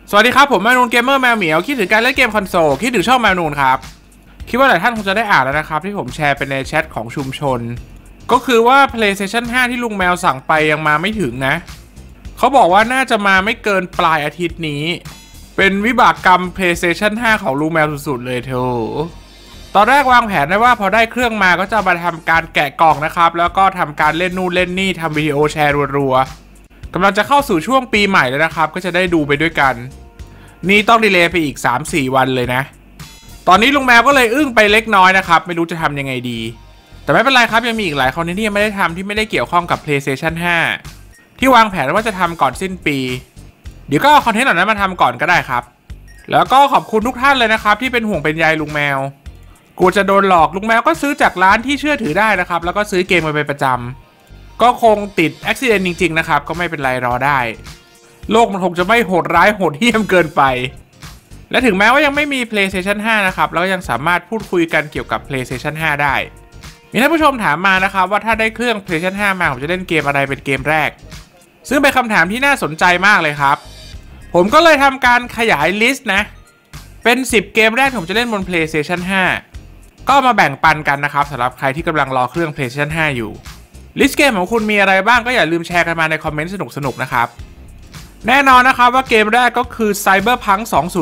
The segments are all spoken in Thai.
สวัสดีครับผมแมวนูนเกมเมอร์แมวเหมียวคิดถึงการเล่นเกมคอนโซลคิดถึงช่องแมวนูนครับคิดว่าหลายท่านคงจะได้อ่านแล้วนะครับที่ผมแชร์ไปในแชทของชุมชนก็คือว่า PlayStation 5 ที่ลุงแมวสั่งไปยังมาไม่ถึงนะเขาบอกว่าน่าจะมาไม่เกินปลายอาทิตย์นี้เป็นวิบากกรรม PlayStation 5 ของลุงแมวสุดๆเลยเธอตอนแรกวางแผนไว้ว่าพอได้เครื่องมาก็จะมาทำการแกะกล่องนะครับแล้วก็ทำการเล่นนู่นเล่นนี่ทำวิดีโอแชร์รัวๆกำลังจะเข้าสู่ช่วงปีใหม่แล้วนะครับก็จะได้ดูไปด้วยกันนี่ต้องดีเลย์ไปอีก 3-4 วันเลยนะตอนนี้ลุงแมวก็เลยอึ้งไปเล็กน้อยนะครับไม่รู้จะทำยังไงดีแต่ไม่เป็นไรครับยังมีอีกหลายคอนเทนต์ที่ยังไม่ได้ทำที่ไม่ได้เกี่ยวข้องกับ PlayStation 5 ที่วางแผนว่าจะทำก่อนสิ้นปีเดี๋ยวก็เอาคอนเทนต์เหล่านั้นมาทำก่อนก็ได้ครับแล้วก็ขอบคุณทุกท่านเลยนะครับที่เป็นห่วงเป็นใยลุงแมวกลัวจะโดนหลอกลุงแมวก็ซื้อจากร้านที่เชื่อถือได้นะครับแล้วก็ซื้อเกมมาเป็นประจำก็คงติดอุบัติเหตุจริงๆนะครับก็ไม่เป็นไรรอได้โลกมันคงจะไม่โหดร้ายโหดเหี้ยมเกินไปและถึงแม้ว่ายังไม่มี PlayStation 5 นะครับแล้วยังสามารถพูดคุยกันเกี่ยวกับ PlayStation 5 ได้มีท่านผู้ชมถามมานะครับว่าถ้าได้เครื่อง PlayStation 5 มาผมจะเล่นเกมอะไรเป็นเกมแรกซึ่งเป็นคำถามที่น่าสนใจมากเลยครับผมก็เลยทำการขยายลิสต์นะเป็น10เกมแรกผมจะเล่นบน PlayStation 5 ก็มาแบ่งปันกันนะครับสำหรับใครที่กำลังรอเครื่อง PlayStation 5 อยู่ลิสต์เกมของคุณมีอะไรบ้างก็อย่าลืมแชร์กันมาในคอมเมนต์สนุกๆนะครับแน่นอนนะครับว่าเกมแรกก็คือ Cyberpunk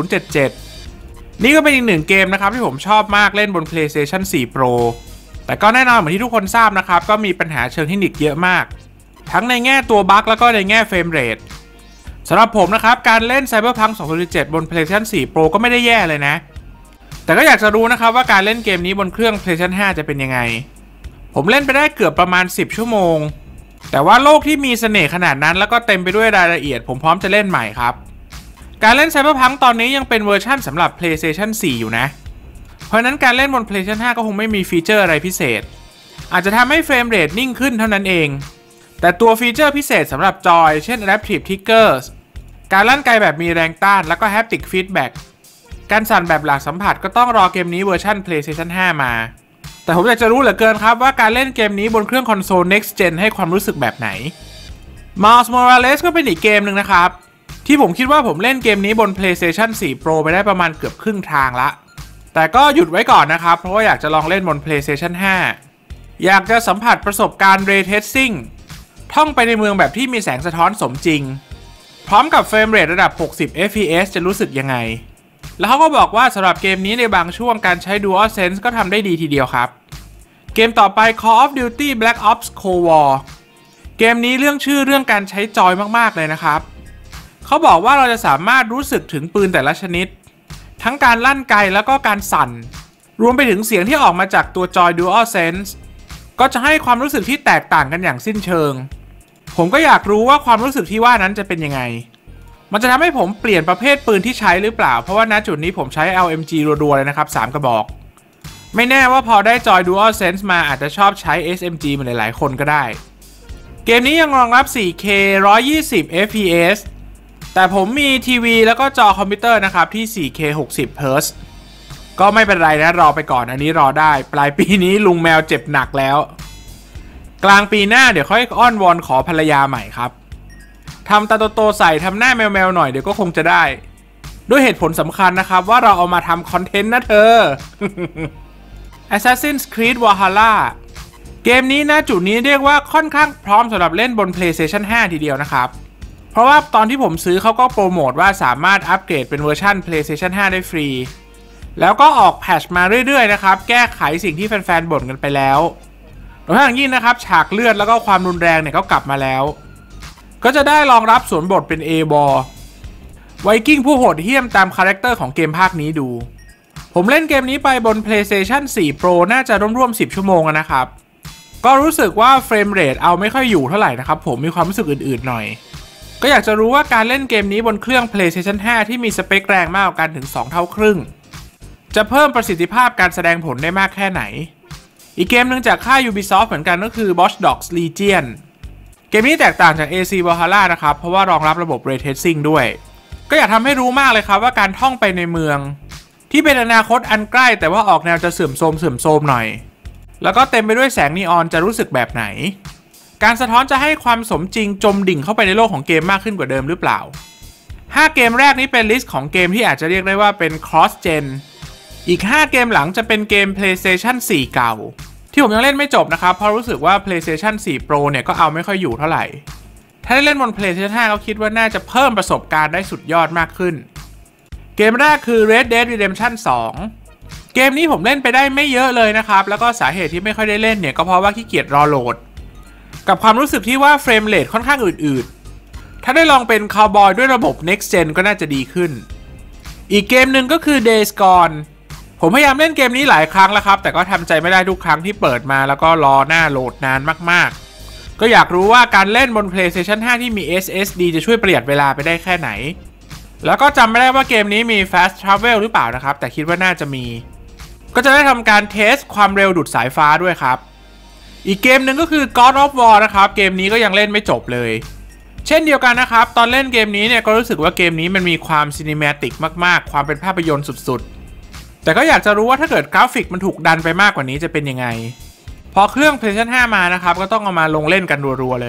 2077 นี่ก็เป็นอีกหนึ่งเกมนะครับที่ผมชอบมากเล่นบน PlayStation 4 Pro แต่ก็แน่นอนเหมือนที่ทุกคนทราบนะครับก็มีปัญหาเชิงเทคนิคเยอะมากทั้งในแง่ตัวบั๊กแล้วก็ในแง่เฟรมเรทสำหรับผมนะครับการเล่น Cyberpunk 2077 บน PlayStation 4 Pro ก็ไม่ได้แย่เลยนะแต่ก็อยากจะรู้นะครับว่าการเล่นเกมนี้บนเครื่อง PlayStation 5 จะเป็นยังไงผมเล่นไปได้เกือบประมาณ10 ชั่วโมงแต่ว่าโลกที่มีเสน่ห์ขนาดนั้นแล้วก็เต็มไปด้วยรายละเอียดผมพร้อมจะเล่นใหม่ครับการเล่น Cyberpunk ตอนนี้ยังเป็นเวอร์ชั่นสำหรับ PlayStation 4 อยู่นะเพราะนั้นการเล่นบน PlayStation 5 ก็คงไม่มีฟีเจอร์อะไรพิเศษอาจจะทำให้เฟรมเรทนิ่งขึ้นเท่านั้นเองแต่ตัวฟีเจอร์พิเศษสำหรับจอยเช่น Adaptive Triggers การลั่นไกแบบมีแรงต้านแล้วก็ Haptic Feedback การสั่นแบบหลักสัมผัสก็ต้องรอเกมนี้เวอร์ชัน PlayStation 5 มาแต่ผมอยากจะรู้เหลือเกินครับว่าการเล่นเกมนี้บนเครื่องคอนโซล Next Gen ให้ความรู้สึกแบบไหน Miles Morales ก็เป็นอีกเกมหนึ่งนะครับที่ผมคิดว่าผมเล่นเกมนี้บน PlayStation 4 Pro ไปได้ประมาณเกือบครึ่งทางละแต่ก็หยุดไว้ก่อนนะครับเพราะว่าอยากจะลองเล่นบน PlayStation 5 อยากจะสัมผัสประสบการณ์ Ray Tracing ท่องไปในเมืองแบบที่มีแสงสะท้อนสมจริงพร้อมกับเฟรมเรทระดับ60 fps จะรู้สึกยังไงแล้วเขาก็บอกว่าสำหรับเกมนี้ในบางช่วงการใช้ DualSense ก็ทำได้ดีทีเดียวครับเกมต่อไป Call of Duty Black Ops Cold War เกมนี้เรื่องชื่อเรื่องการใช้จอยมากๆเลยนะครับเขาบอกว่าเราจะสามารถรู้สึกถึงปืนแต่ละชนิดทั้งการลั่นไกแล้วก็การสั่นรวมไปถึงเสียงที่ออกมาจากตัวจอย DualSense ก็จะให้ความรู้สึกที่แตกต่างกันอย่างสิ้นเชิงผมก็อยากรู้ว่าความรู้สึกที่ว่านั้นจะเป็นยังไงมันจะทำให้ผมเปลี่ยนประเภทปืนที่ใช้หรือเปล่าเพราะว่าณจุดนี้ผมใช้ LMG รัวๆเลยนะครับ3 กระบอกไม่แน่ว่าพอได้จอย DualSense มาอาจจะชอบใช้ SMG เหมือนหลายๆคนก็ได้เกมนี้ยังรองรับ 4K 120 fps แต่ผมมีทีวีแล้วก็จอคอมพิวเตอร์นะครับที่ 4K 60 Hz ก็ไม่เป็นไรนะรอไปก่อนอันนี้รอได้ปลายปีนี้ลุงแมวเจ็บหนักแล้วกลางปีหน้าเดี๋ยวค่อยอ้อนวอนขอภรรยาใหม่ครับทำตาโตๆใส่ทำหน้าแมวๆหน่อยเดี๋ยวก็คงจะได้ด้วยเหตุผลสำคัญนะครับว่าเราเอามาทำคอนเทนต์นะเธอ Assassin's Creed Valhalla เกมนี้ณจุดนี้เรียกว่าค่อนข้างพร้อมสำหรับเล่นบน PlayStation 5 ทีเดียวนะครับเพราะว่าตอนที่ผมซื้อเขาก็โปรโมทว่าสามารถอัปเกรดเป็นเวอร์ชัน PlayStation 5 ได้ฟรีแล้วก็ออกแพทช์มาเรื่อยๆนะครับแก้ไขสิ่งที่แฟนๆบ่นกันไปแล้วโดยเฉพาะอย่างยิ่งนะครับฉากเลือดแล้วก็ความรุนแรงเนี่ยก็กลับมาแล้วก็จะได้รองรับสวมบทเป็น A-Ball ไวกิ้งผู้โหดเหี้ยมตามคาแรคเตอร์ของเกมภาคนี้ดูผมเล่นเกมนี้ไปบน PlayStation 4 Pro น่าจะร่วมๆ10 ชั่วโมงนะครับก็รู้สึกว่าเฟรมเรทเอาไม่ค่อยอยู่เท่าไหร่นะครับผมมีความรู้สึกอื่นๆหน่อยก็อยากจะรู้ว่าการเล่นเกมนี้บนเครื่อง PlayStation 5 ที่มีสเปคแรงมากกว่ากันถึง2 เท่าครึ่งจะเพิ่มประสิทธิภาพการแสดงผลได้มากแค่ไหนอีกเกมหนึ่งจากค่าย Ubisoft เหมือนกันก็คือ Watch Dogs Legion เกมนี้แตกต่างจาก AC Valhalla นะครับเพราะว่ารองรับระบบ Ray Tracing ด้วยก็อยากทำให้รู้มากเลยครับว่าการท่องไปในเมืองที่เป็นอนาคตอันใกล้แต่ว่าออกแนวจะเสื่อมโทรมหน่อยแล้วก็เต็มไปด้วยแสงนีออนจะรู้สึกแบบไหนการสะท้อนจะให้ความสมจริงจมดิ่งเข้าไปในโลกของเกมมากขึ้นกว่าเดิมหรือเปล่า 5 เกมแรกนี้เป็นลิสต์ของเกมที่อาจจะเรียกได้ว่าเป็น cross gen อีก 5 เกมหลังจะเป็นเกม PlayStation 4 เก่าที่ผมยังเล่นไม่จบนะครับเพราะรู้สึกว่า PlayStation 4 Pro เนี่ยก็เอาไม่ค่อยอยู่เท่าไหร่ถ้าได้เล่นบน PlayStation 5 ก็คิดว่าน่าจะเพิ่มประสบการณ์ได้สุดยอดมากขึ้นเกมแรกคือ Red Dead Redemption 2 เกมนี้ผมเล่นไปได้ไม่เยอะเลยนะครับแล้วก็สาเหตุที่ไม่ค่อยได้เล่นเนี่ยก็เพราะว่าขี้เกียจรอโหลดกับความรู้สึกที่ว่าเฟรมเรทค่อนข้างอืดๆถ้าได้ลองเป็นคาวบอยด้วยระบบ Next Gen ก็น่าจะดีขึ้นอีกเกมหนึ่งก็คือ Days Gone ผมพยายามเล่นเกมนี้หลายครั้งแล้วครับแต่ก็ทำใจไม่ได้ทุกครั้งที่เปิดมาแล้วก็รอหน้าโหลดนานมากๆก็อยากรู้ว่าการเล่นบน PlayStation 5 ที่มี SSD จะช่วยประหยัดเวลาไปได้แค่ไหนแล้วก็จำไม่ได้ว่าเกมนี้มี Fast Travel หรือเปล่านะครับแต่คิดว่าน่าจะมีก็จะได้ทำการเทสความเร็วดุจสายฟ้าด้วยครับอีกเกมหนึ่งก็คือ God of War นะครับเกมนี้ก็ยังเล่นไม่จบเลยเช่นเดียวกันนะครับตอนเล่นเกมนี้เนี่ยก็รู้สึกว่าเกมนี้มันมีความซินิเมติกมากๆความเป็นภาพยนตร์สุดๆแต่ก็อยากจะรู้ว่าถ้าเกิดกราฟิกมันถูกดันไปมากกว่านี้จะเป็นยังไงพอเครื่อง PlayStation 5 มานะครับก็ต้องเอามาลงเล่นกันรัวๆเลย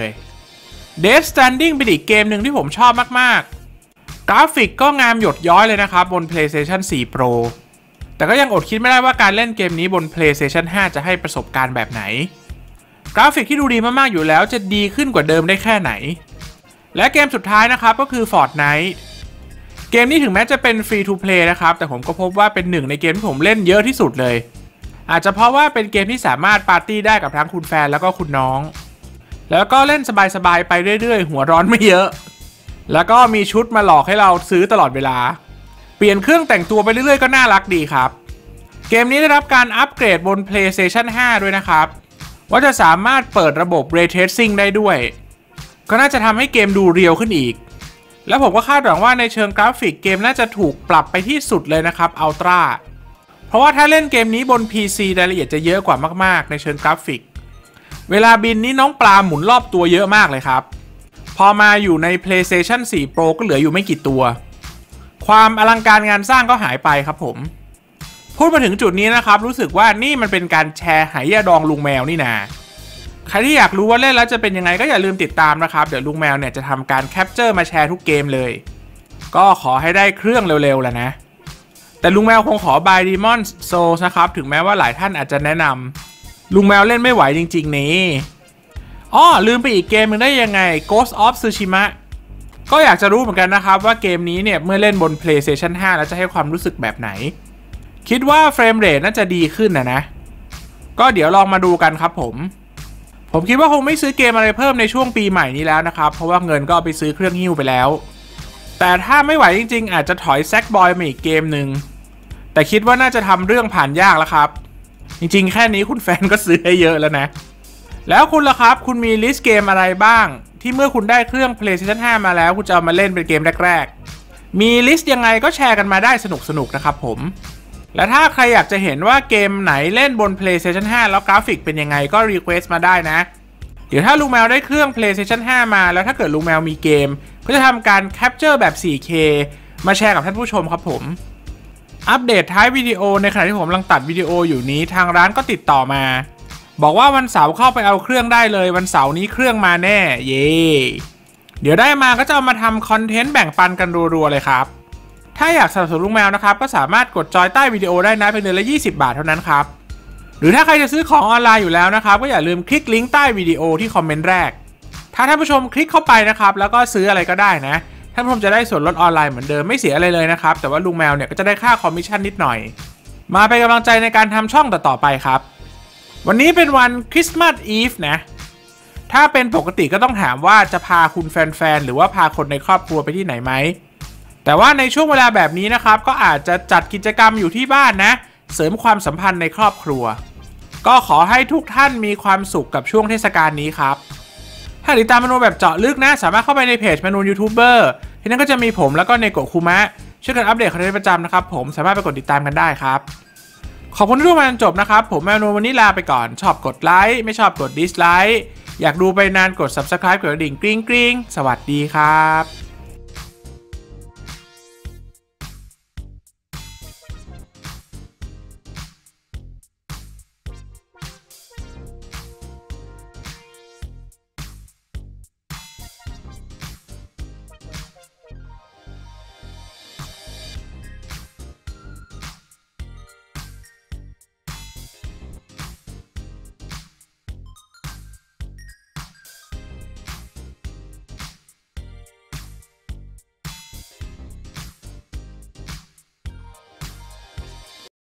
Death Stranding เป็นอีกเกมหนึ่งที่ผมชอบมากๆกราฟิกก็งามหยดย้อยเลยนะครับบน PlayStation 4 Pro แต่ก็ยังอดคิดไม่ได้ว่าการเล่นเกมนี้บน PlayStation 5 จะให้ประสบการณ์แบบไหนกราฟิกที่ดูดีมากๆอยู่แล้วจะดีขึ้นกว่าเดิมได้แค่ไหนและเกมสุดท้ายนะครับก็คือ Fortnite เกมนี้ถึงแม้จะเป็น Free to Play นะครับแต่ผมก็พบว่าเป็นหนึ่งในเกมที่ผมเล่นเยอะที่สุดเลยอาจจะเพราะว่าเป็นเกมที่สามารถปาร์ตี้ได้กับทั้งคุณแฟนแล้วก็คุณน้องแล้วก็เล่นสบายๆไปเรื่อยๆหัวร้อนไม่เยอะแล้วก็มีชุดมาหลอกให้เราซื้อตลอดเวลาเปลี่ยนเครื่องแต่งตัวไปเรื่อยๆก็น่ารักดีครับเกมนี้ได้รับการอัปเกรดบน PlayStation 5 ด้วยนะครับว่าจะสามารถเปิดระบบ Ray Tracing ได้ด้วยก็น่าจะทำให้เกมดูเรียลขึ้นอีกแล้วผมก็คาดหวังว่าในเชิงกราฟิกเกมน่าจะถูกปรับไปที่สุดเลยนะครับ Ultra เพราะว่าถ้าเล่นเกมนี้บน PC รายละเอียดจะเยอะกว่ามากๆในเชิงกราฟิกเวลาบินนี้น้องปลาหมุนรอบตัวเยอะมากเลยครับพอมาอยู่ใน PlayStation 4 Pro ก็เหลืออยู่ไม่กี่ตัวความอลังการงานสร้างก็หายไปครับผมพูดมาถึงจุดนี้นะครับรู้สึกว่านี่มันเป็นการแชร์ไหยาดองลุงแมวนี่นาใครที่อยากรู้ว่าเล่นแล้วจะเป็นยังไงก็อย่าลืมติดตามนะครับเดี๋ยวลุงแมวเนี่ยจะทำการแคปเจอร์มาแชร์ทุกเกมเลยก็ขอให้ได้เครื่องเร็วๆแล้วนะแต่ลุงแมวคงขอบาย Demon's Souls นะครับถึงแม้ว่าหลายท่านอาจจะแนะนำลุงแมวเล่นไม่ไหวจริงๆนี่ลืมไปอีกเกมนึงได้ยังไง Ghost of Tsushima ก็อยากจะรู้เหมือนกันนะครับว่าเกมนี้เนี่ยเมื่อเล่นบน PlayStation 5 แล้วจะให้ความรู้สึกแบบไหนคิดว่าเฟรมเรทน่าจะดีขึ้นนะก็เดี๋ยวลองมาดูกันครับผมคิดว่าคงไม่ซื้อเกมอะไรเพิ่มในช่วงปีใหม่นี้แล้วนะครับเพราะว่าเงินก็เอาไปซื้อเครื่องหิ้วไปแล้วแต่ถ้าไม่ไหวจริงๆอาจจะถอยแซกบอยมาอีกเกมหนึ่งแต่คิดว่าน่าจะทำเรื่องผ่านยากแล้วครับจริงๆแค่นี้คุณแฟนก็ซื้อให้เยอะแล้วนะแล้วคุณล่ะครับคุณมีลิสต์เกมอะไรบ้างที่เมื่อคุณได้เครื่อง PlayStation 5 มาแล้วคุณจะเอามาเล่นเป็นเกมแรกๆมีลิสต์ยังไงก็แชร์กันมาได้สนุกๆนะครับผมและถ้าใครอยากจะเห็นว่าเกมไหนเล่นบน PlayStation 5 แล้วกราฟิกเป็นยังไงก็รีเควสต์มาได้นะเดี๋ยวถ้าลุงแมวได้เครื่อง PlayStation 5 มาแล้วถ้าเกิดลุงแมวมีเกมก็จะทำการแคปเจอร์แบบ 4K มาแชร์กับท่านผู้ชมครับผมอัปเดตท้ายวิดีโอในขณะที่ผมกำลังตัดวิดีโออยู่นี้ทางร้านก็ติดต่อมาบอกว่าวันเสาร์เข้าไปเอาเครื่องได้เลยวันเสาร์นี้เครื่องมาแน่เย่เดี๋ยวได้มาก็จะเอามาทำคอนเทนต์แบ่งปันกันรัวๆเลยครับถ้าอยากสนับสนุนลุงแมวนะครับก็สามารถกดจอยใต้วิดีโอได้นะเพียงเดือนละ20 บาทเท่านั้นครับหรือถ้าใครจะซื้อของออนไลน์อยู่แล้วนะครับก็อย่าลืมคลิกลิงก์ใต้วิดีโอที่คอมเมนต์แรกถ้าท่านผู้ชมคลิกเข้าไปนะครับแล้วก็ซื้ออะไรก็ได้นะท่านผู้ชมจะได้ส่วนลดออนไลน์เหมือนเดิมไม่เสียอะไรเลยนะครับแต่ว่าลุงแมวเนี่ยก็จะได้ค่าคอมมิชชั่นนิดหน่อยมาเป็นกำลังใจในการทำช่องต่อๆไปครับวันนี้เป็นวันคริสต์มาสอีฟนะถ้าเป็นปกติก็ต้องถามว่าจะพาคุณแฟนๆหรือว่าพาคนในครอบครัวไปที่ไหนไหมแต่ว่าในช่วงเวลาแบบนี้นะครับก็อาจจะจัดกิจกรรมอยู่ที่บ้านนะเสริมความสัมพันธ์ในครอบครัวก็ขอให้ทุกท่านมีความสุขกับช่วงเทศกาลนี้ครับถ้าติดตามเมนูแบบเจาะลึกนะสามารถเข้าไปในเพจเมนูยูทูบเบอร์ที่นั่นก็จะมีผมแล้วก็ในโกะคุมะช่วยกันอัปเดตคอนเทนต์ประจำนะครับผมสามารถไปกดติดตามกันได้ครับขอบคุณที่ดูมาจนจบนะครับผมแมวนูวันนี้ลาไปก่อนชอบกดไลค์ไม่ชอบกดดิสไลค์อยากดูไปนานกด Subscribe กดกระดิ่งกริ๊งสวัสดีครับ